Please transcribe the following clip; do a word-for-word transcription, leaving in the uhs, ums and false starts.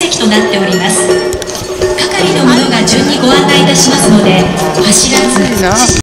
席となっております。係の者が順にご案内いたしますので、走らず